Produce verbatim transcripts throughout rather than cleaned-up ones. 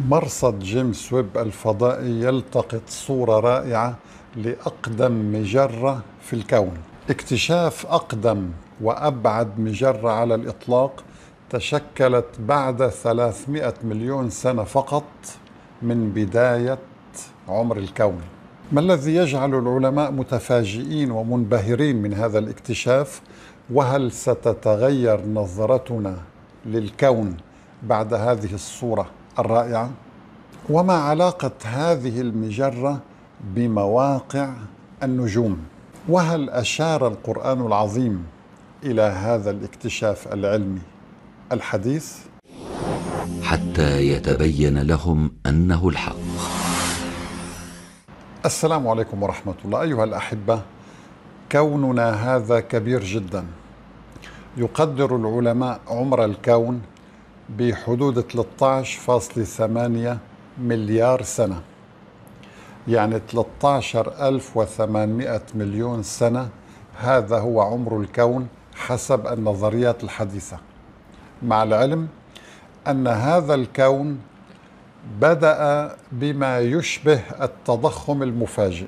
مرصد جيمس ويب الفضائي يلتقط صورة رائعة لأقدم مجرة في الكون. اكتشاف أقدم وأبعد مجرة على الإطلاق تشكلت بعد ثلاثمئة مليون سنة فقط من بداية عمر الكون. ما الذي يجعل العلماء متفاجئين ومنبهرين من هذا الاكتشاف؟ وهل ستتغير نظرتنا للكون بعد هذه الصورة الرائعة؟ وما علاقة هذه المجرة بمواقع النجوم؟ وهل أشار القرآن العظيم إلى هذا الاكتشاف العلمي الحديث؟ حتى يتبين لهم أنه الحق. السلام عليكم ورحمة الله. أيها الأحبة، كوننا هذا كبير جدا. يقدر العلماء عمر الكون بحدود ثلاثة عشر فاصلة ثمانية مليار سنة، يعني ثلاثة عشر ألف وثمانمئة مليون سنة. هذا هو عمر الكون حسب النظريات الحديثة، مع العلم أن هذا الكون بدأ بما يشبه التضخم المفاجئ،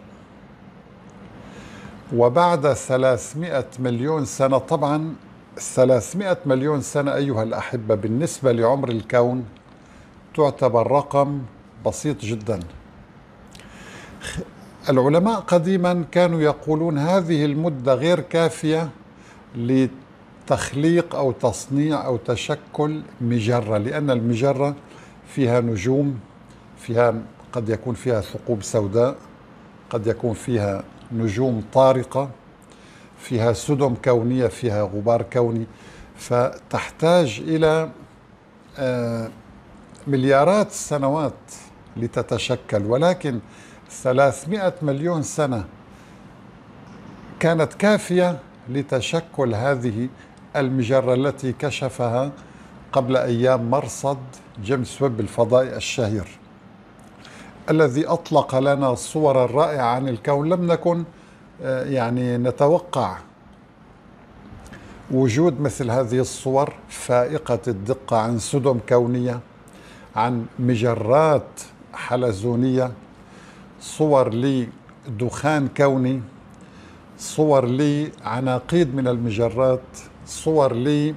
وبعد ثلاثمئة مليون سنة، طبعا ثلاثمئة مليون سنة أيها الأحبة بالنسبة لعمر الكون تعتبر رقم بسيط جدا. العلماء قديما كانوا يقولون هذه المدة غير كافية لتخليق أو تصنيع أو تشكل مجرة، لأن المجرة فيها نجوم، فيها قد يكون فيها ثقوب سوداء، قد يكون فيها نجوم طارقة، فيها سدم كونية، فيها غبار كوني، فتحتاج إلى مليارات السنوات لتتشكل. ولكن ثلاثمئة مليون سنة كانت كافية لتشكل هذه المجرة التي كشفها قبل أيام مرصد جيمس ويب الفضائي الشهير، الذي أطلق لنا صورا رائعة عن الكون. لم نكن يعني نتوقع وجود مثل هذه الصور فائقة الدقة عن سدم كونية، عن مجرات حلزونية، صور لدخان كوني، صور لعناقيد من المجرات، صور ل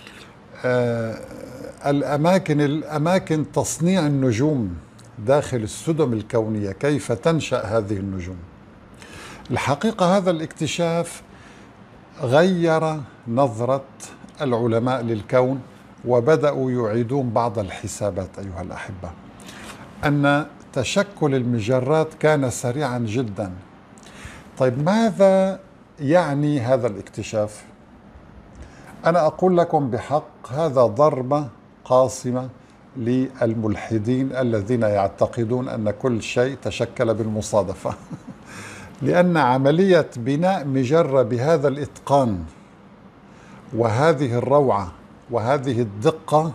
الأماكن الأماكن تصنيع النجوم داخل السدم الكونية، كيف تنشأ هذه النجوم. الحقيقة هذا الاكتشاف غير نظرة العلماء للكون، وبدأوا يعيدون بعض الحسابات أيها الأحبة. أن تشكل المجرات كان سريعا جدا. طيب ماذا يعني هذا الاكتشاف؟ أنا أقول لكم بحق هذا ضربة قاصمة للملحدين الذين يعتقدون أن كل شيء تشكل بالمصادفة لأن عملية بناء مجرة بهذا الإتقان وهذه الروعة وهذه الدقة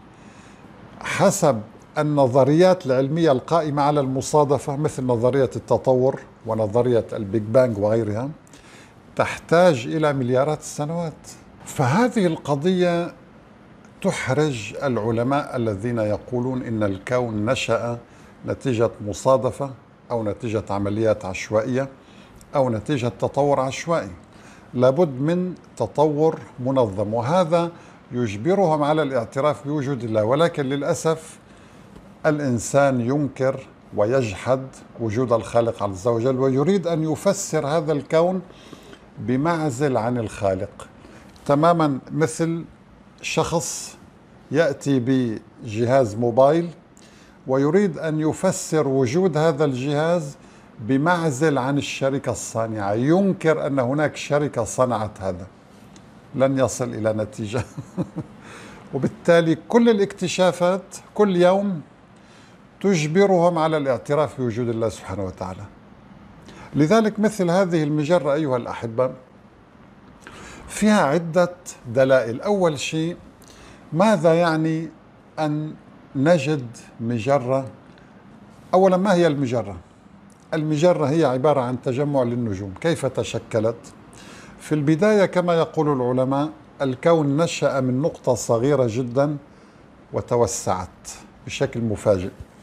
حسب النظريات العلمية القائمة على المصادفة، مثل نظرية التطور ونظرية البيج بانج وغيرها، تحتاج إلى مليارات السنوات. فهذه القضية تحرج العلماء الذين يقولون إن الكون نشأ نتيجة مصادفة أو نتيجة عمليات عشوائية أو نتيجة تطور عشوائي. لابد من تطور منظم، وهذا يجبرهم على الاعتراف بوجود الله. ولكن للأسف الإنسان ينكر ويجحد وجود الخالق عز وجل، ويريد أن يفسر هذا الكون بمعزل عن الخالق، تماما مثل شخص يأتي بجهاز موبايل ويريد أن يفسر وجود هذا الجهاز بمعزل عن الشركة الصانعة، ينكر أن هناك شركة صنعت هذا، لن يصل إلى نتيجة وبالتالي كل الاكتشافات كل يوم تجبرهم على الاعتراف بوجود الله سبحانه وتعالى. لذلك مثل هذه المجرة أيها الأحبة فيها عدة دلائل. أول شيء، ماذا يعني أن نجد مجرة؟ أولا، ما هي المجرة؟ المجرة هي عبارة عن تجمع للنجوم. كيف تشكلت؟ في البداية كما يقول العلماء الكون نشأ من نقطة صغيرة جدا وتوسعت بشكل مفاجئ.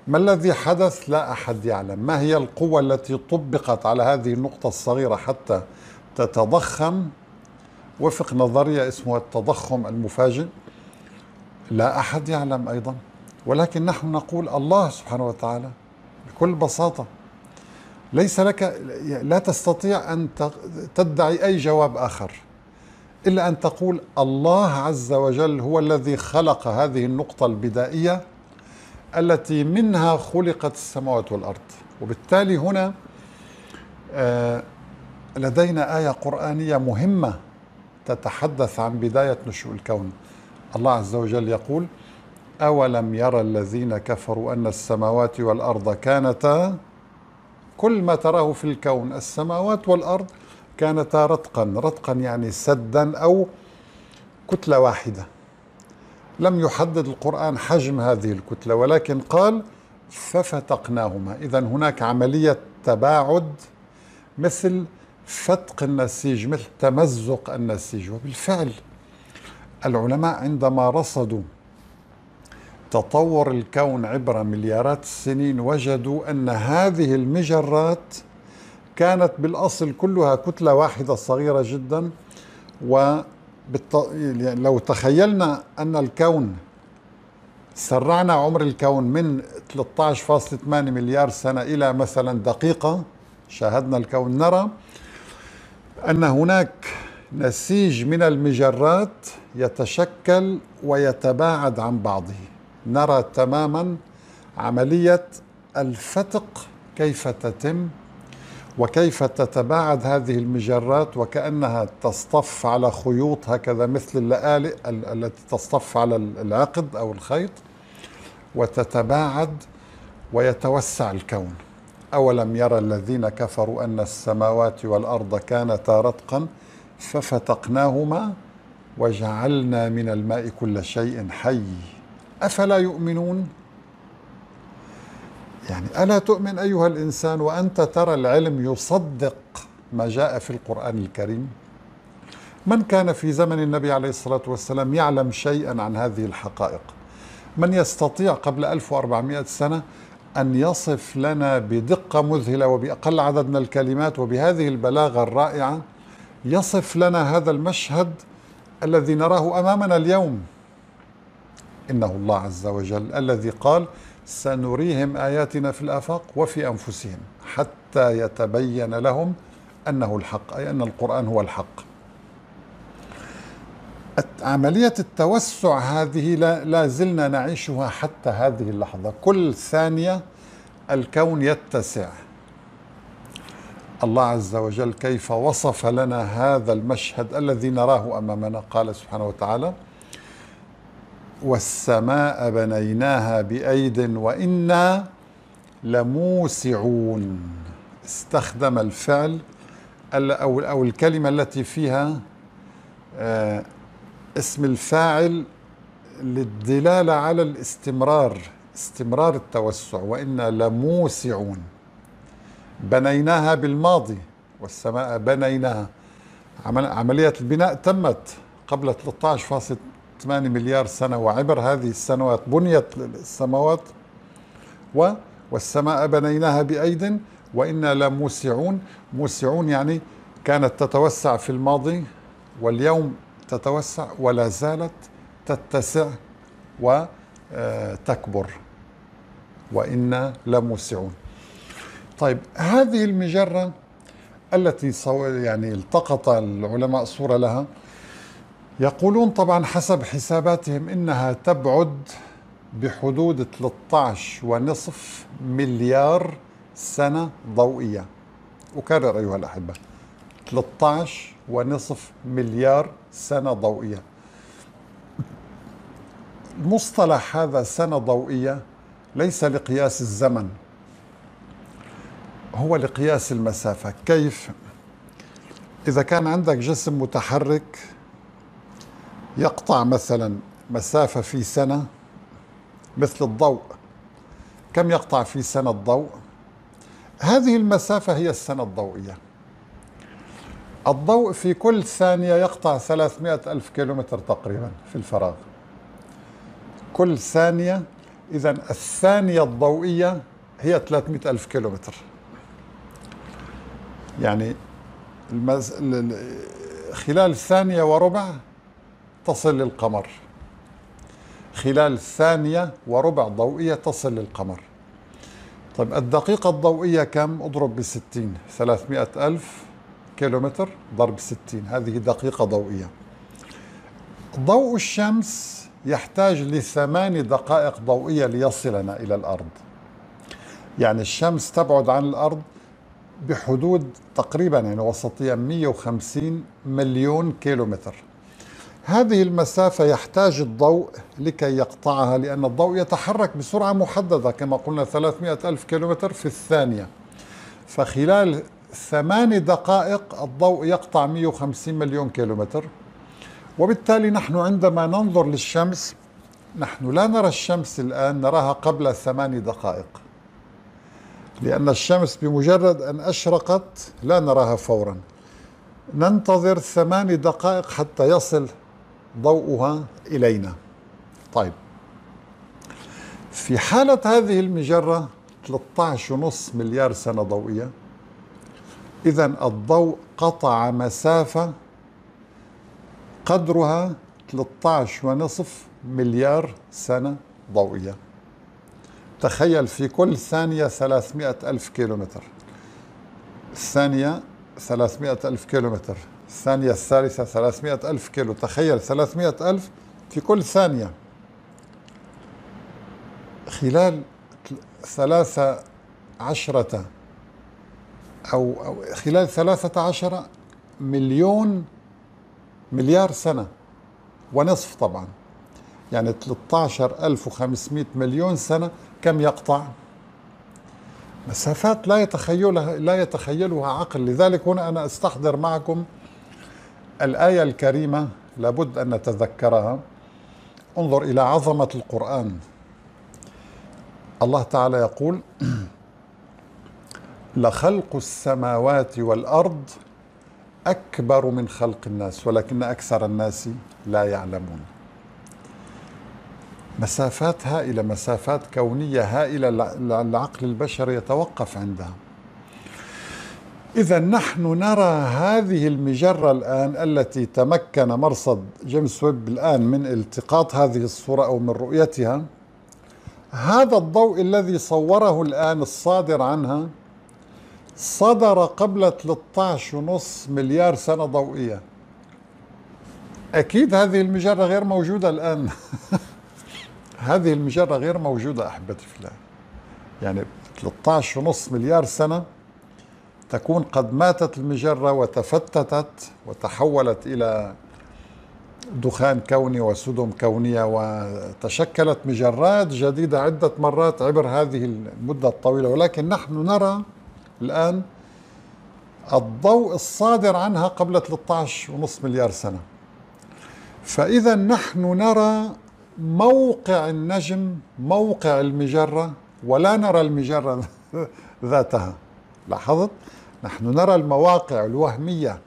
ما الذي حدث؟ لا أحد يعلم. ما هي القوة التي طبقت على هذه النقطة الصغيرة حتى تتضخم وفق نظرية اسمها التضخم المفاجئ؟ لا أحد يعلم أيضا، ولكن نحن نقول الله سبحانه وتعالى بكل بساطة. ليس لك، لا تستطيع أن تدعي أي جواب آخر إلا أن تقول الله عز وجل هو الذي خلق هذه النقطة البدائية التي منها خلقت السماوات والأرض. وبالتالي هنا لدينا آية قرآنية مهمة تتحدث عن بداية نشوء الكون. الله عز وجل يقول: أولم يرى الذين كفروا أن السماوات والأرض كانتا، كل ما تراه في الكون السماوات والأرض كانتا رتقا. رتقا يعني سدا أو كتلة واحدة. لم يحدد القرآن حجم هذه الكتلة، ولكن قال ففتقناهما. إذن هناك عملية تباعد مثل فتق النسيج، مثل تمزق النسيج. وبالفعل العلماء عندما رصدوا تطور الكون عبر مليارات السنين وجدوا أن هذه المجرات كانت بالأصل كلها كتلة واحدة صغيرة جدا. ولو تخيلنا أن الكون، سرعنا عمر الكون من ثلاثة عشر فاصلة ثمانية مليار سنة إلى مثلا دقيقة، شاهدنا الكون، نرى أن هناك نسيج من المجرات يتشكل ويتباعد عن بعضه. نرى تماما عملية الفتق كيف تتم وكيف تتباعد هذه المجرات، وكأنها تصطف على خيوط هكذا مثل اللآلئ التي تصطف على العقد أو الخيط، وتتباعد ويتوسع الكون. أولم يرى الذين كفروا أن السماوات والأرض كانتا رتقا ففتقناهما وجعلنا من الماء كل شيء حي أفلا يؤمنون؟ يعني ألا تؤمن أيها الإنسان وأنت ترى العلم يصدق ما جاء في القرآن الكريم؟ من كان في زمن النبي عليه الصلاة والسلام يعلم شيئا عن هذه الحقائق؟ من يستطيع قبل ألف وأربعمائة سنة أن يصف لنا بدقة مذهلة وبأقل عدد من الكلمات وبهذه البلاغة الرائعة يصف لنا هذا المشهد الذي نراه أمامنا اليوم؟ إنه الله عز وجل الذي قال: سنريهم آياتنا في الآفاق وفي أنفسهم حتى يتبين لهم أنه الحق، أي أن القرآن هو الحق. عملية التوسع هذه لا زلنا نعيشها حتى هذه اللحظة. كل ثانية الكون يتسع. الله عز وجل كيف وصف لنا هذا المشهد الذي نراه أمامنا؟ قال سبحانه وتعالى: والسماء بنيناها بأيد وإنا لموسعون. استخدم الفعل أو الكلمة التي فيها اسم الفاعل للدلالة على الاستمرار، استمرار التوسع. وإنا لموسعون. بنيناها بالماضي، والسماء بنيناها. عملية البناء تمت قبل ثلاثة عشر فاصلة ثمانية مليار سنة، وعبر هذه السنوات بنيت السماوات. والسماء بنيناها بأيد وإنا لموسعون. موسعون يعني كانت تتوسع في الماضي واليوم تتوسع ولا زالت تتسع وتكبر. وإنا لموسعون. طيب، هذه المجرة التي يعني التقط العلماء صورة لها، يقولون طبعا حسب حساباتهم إنها تبعد بحدود ثلاثة عشر ونصف مليار سنة ضوئية. أكرر أيها الأحبة: ثلاثة عشر ونصف مليار سنة ضوئية. المصطلح هذا سنة ضوئية ليس لقياس الزمن، هو لقياس المسافة. كيف؟ إذا كان عندك جسم متحرك يقطع مثلا مسافة في سنة مثل الضوء، كم يقطع في سنة الضوء؟ هذه المسافة هي السنة الضوئية. الضوء في كل ثانية يقطع ثلاثمائة ألف كيلومتر تقريبا في الفراغ. كل ثانية إذا الثانية الضوئية هي ثلاثمئة ألف كيلومتر. يعني المز... خلال ثانية وربع تصل للقمر، خلال ثانية وربع ضوئية تصل للقمر. طيب الدقيقة الضوئية كم؟ اضرب بستين، ثلاثمئة ألف كيلومتر ضرب ستين، هذه دقيقة ضوئية. ضوء الشمس يحتاج لثمان دقائق ضوئية ليصلنا إلى الأرض. يعني الشمس تبعد عن الأرض بحدود تقريبا يعني وسطيا مئة وخمسين مليون كيلومتر. هذه المسافة يحتاج الضوء لكي يقطعها، لأن الضوء يتحرك بسرعة محددة كما قلنا ثلاثمئة ألف كيلومتر في الثانية، فخلال ثمان دقائق الضوء يقطع مئة وخمسين مليون كيلومتر. وبالتالي نحن عندما ننظر للشمس نحن لا نرى الشمس الآن، نراها قبل ثمان دقائق، لأن الشمس بمجرد أن أشرقت لا نراها فورا، ننتظر ثمان دقائق حتى يصل ضوءها إلينا. طيب في حالة هذه المجرة ثلاثة عشر فاصلة خمسة مليار سنة ضوئية، إذن الضوء قطع مسافة قدرها ثلاثة عشر فاصلة خمسة مليار سنة ضوئية. تخيل في كل ثانية ثلاثمئة ألف كيلومتر، الثانية ثلاثمئة ألف كيلومتر، الثانية الثالثة ثلاثمئة ألف كيلو، تخيل ثلاثمئة ألف في كل ثانية. خلال ثلاثة عشرة أو, أو خلال ثلاثة عشر مليون مليار سنة ونصف طبعا، يعني ثلاثة عشر ألف وخمسمئة مليون سنة كم يقطع؟ مسافات لا يتخيلها لا يتخيلها عقل. لذلك هنا أنا أستحضر معكم الآية الكريمة لابد أن نتذكرها. انظر إلى عظمة القرآن. الله تعالى يقول: لخلق السماوات والأرض أكبر من خلق الناس ولكن أكثر الناس لا يعلمون. مسافات هائلة، مسافات كونية هائلة العقل البشري يتوقف عندها. إذا نحن نرى هذه المجرة الآن التي تمكن مرصد جيمس ويب الآن من التقاط هذه الصورة أو من رؤيتها. هذا الضوء الذي صوره الآن الصادر عنها صدر قبل ثلاثة عشر فاصلة خمسة مليار سنة ضوئية. أكيد هذه المجرة غير موجودة الآن. هذه المجرة غير موجودة أحبتي في الله. يعني ثلاثة عشر فاصلة خمسة مليار سنة تكون قد ماتت المجرة وتفتتت وتحولت إلى دخان كوني وسدم كونية، وتشكلت مجرات جديدة عدة مرات عبر هذه المدة الطويلة. ولكن نحن نرى الآن الضوء الصادر عنها قبل ثلاثة عشر فاصلة خمسة مليار سنة. فإذا نحن نرى موقع النجم، موقع المجرة، ولا نرى المجرة ذاتها. لاحظت؟ نحن نرى المواقع الوهمية.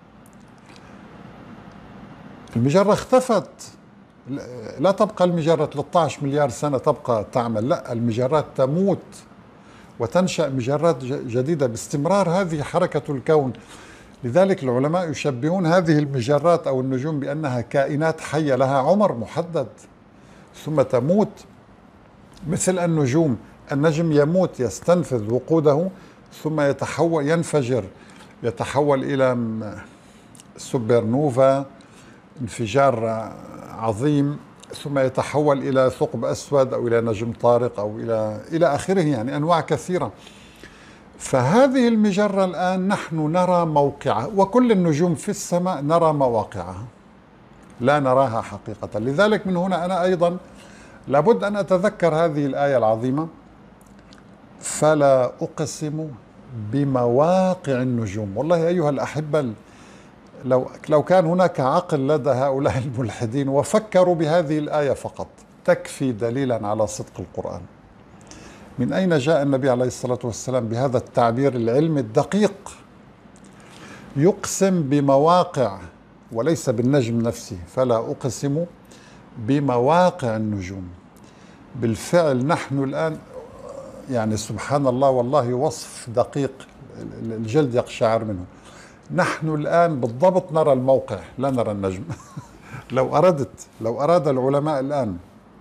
المجرة اختفت، لا تبقى المجرة ثلاثة عشر مليار سنة تبقى تعمل، لا، المجرات تموت وتنشأ مجرات جديدة باستمرار. هذه حركة الكون. لذلك العلماء يشبهون هذه المجرات أو النجوم بأنها كائنات حية لها عمر محدد ثم تموت، مثل النجوم. النجم يموت، يستنفذ وقوده ثم يتحول، ينفجر، يتحول إلى سوبر نوفا، انفجار عظيم، ثم يتحول إلى ثقب أسود أو إلى نجم طارق أو إلى إلى آخره، يعني أنواع كثيرة. فهذه المجرة الآن نحن نرى موقعها، وكل النجوم في السماء نرى مواقعها، لا نراها حقيقة. لذلك من هنا أنا أيضا لابد أن أتذكر هذه الآية العظيمة: فلا أقسم بمواقع النجوم. والله أيها الأحبة، لو لو كان هناك عقل لدى هؤلاء الملحدين وفكروا بهذه الآية فقط تكفي دليلا على صدق القرآن. من أين جاء النبي عليه الصلاة والسلام بهذا التعبير العلمي الدقيق؟ يقسم بمواقع وليس بالنجم نفسه. فلا أقسم بمواقع النجوم. بالفعل نحن الآن يعني سبحان الله والله وصف دقيق الجلد يقشعر منه. نحن الآن بالضبط نرى الموقع لا نرى النجم. لو أردت لو أراد العلماء الآن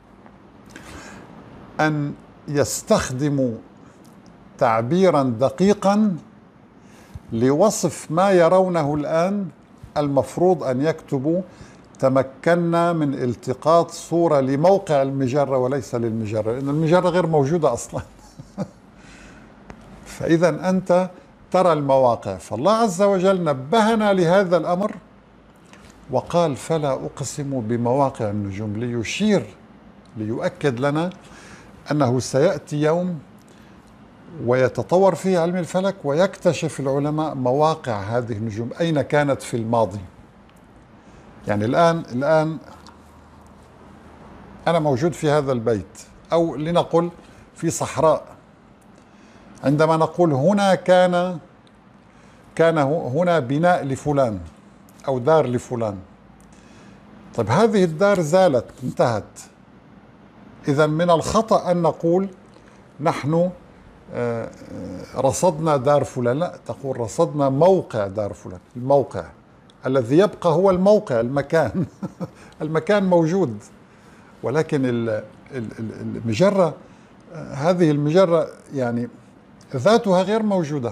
أن يستخدموا تعبيرا دقيقا لوصف ما يرونه الآن، المفروض أن يكتبوا تمكنا من التقاط صورة لموقع المجرة وليس للمجرة، لأن المجرة غير موجودة أصلا. فإذا أنت ترى المواقع، فالله عز وجل نبهنا لهذا الأمر وقال فلا أقسم بمواقع النجوم، ليشير ليؤكد لنا أنه سيأتي يوم ويتطور فيه علم الفلك ويكتشف العلماء مواقع هذه النجوم أين كانت في الماضي. يعني الآن الآن أنا موجود في هذا البيت، أو لنقل في صحراء، عندما نقول هنا كان كان هنا بناء لفلان أو دار لفلان، طيب هذه الدار زالت انتهت، إذا من الخطأ أن نقول نحن رصدنا دار فلان، لا، تقول رصدنا موقع دار فلان. الموقع الذي يبقى هو الموقع، المكان. المكان موجود، ولكن المجرة، هذه المجرة يعني ذاتها غير موجودة.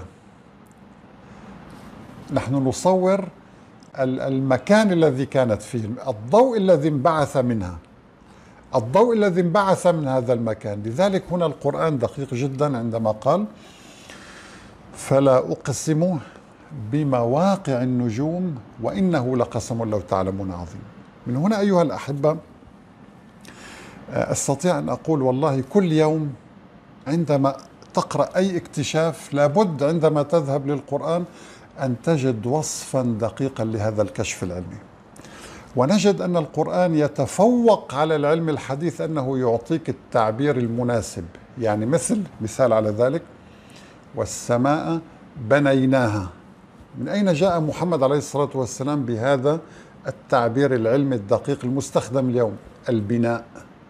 نحن نصور المكان الذي كانت فيه، الضوء الذي انبعث منها، الضوء الذي انبعث من هذا المكان. لذلك هنا القرآن دقيق جدا عندما قال فلا أقسم بمواقع النجوم وإنه لقسم لو تعلمون عظيم. من هنا أيها الأحبة أستطيع أن أقول والله كل يوم عندما تقرأ أي اكتشاف لابد عندما تذهب للقرآن أن تجد وصفا دقيقا لهذا الكشف العلمي، ونجد أن القرآن يتفوق على العلم الحديث أنه يعطيك التعبير المناسب. يعني مثل مثال على ذلك والسماء بنيناها. من أين جاء محمد عليه الصلاة والسلام بهذا التعبير العلمي الدقيق المستخدم اليوم؟ البناء.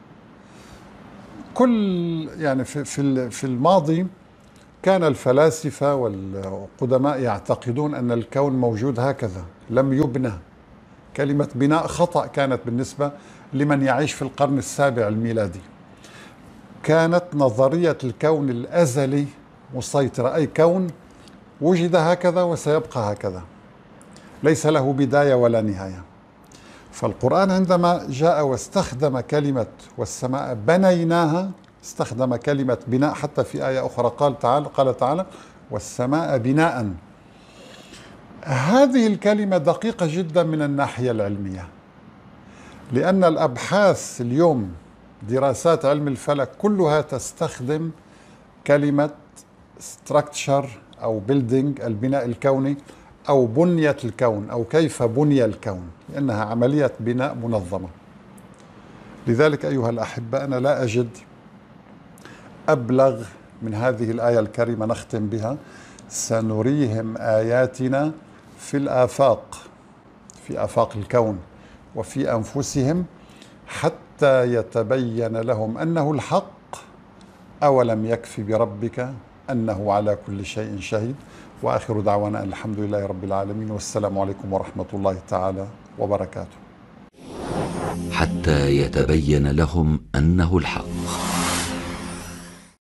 كل يعني في في في الماضي كان الفلاسفة والقدماء يعتقدون أن الكون موجود هكذا لم يبنى. كلمة بناء خطأ كانت بالنسبة لمن يعيش في القرن السابع الميلادي. كانت نظرية الكون الأزلي مسيطرة، أي كون وجد هكذا وسيبقى هكذا، ليس له بداية ولا نهاية. فالقرآن عندما جاء واستخدم كلمة والسماء بنيناها استخدم كلمة بناء، حتى في آية أخرى قال تعالى قال تعالى والسماء بناء. هذه الكلمة دقيقة جدا من الناحية العلمية، لأن الأبحاث اليوم دراسات علم الفلك كلها تستخدم كلمة structure أو building، البناء الكوني، أو بنية الكون، أو كيف بني الكون، لأنها عملية بناء منظمة. لذلك أيها الأحبة أنا لا أجد أبلغ من هذه الآية الكريمة نختم بها: سنريهم آياتنا في الآفاق، في آفاق الكون وفي أنفسهم حتى يتبين لهم أنه الحق أولم يكف بربك أنه على كل شيء شهيد. وآخر دعوانا الحمد لله رب العالمين، والسلام عليكم ورحمة الله تعالى وبركاته. حتى يتبين لهم أنه الحق.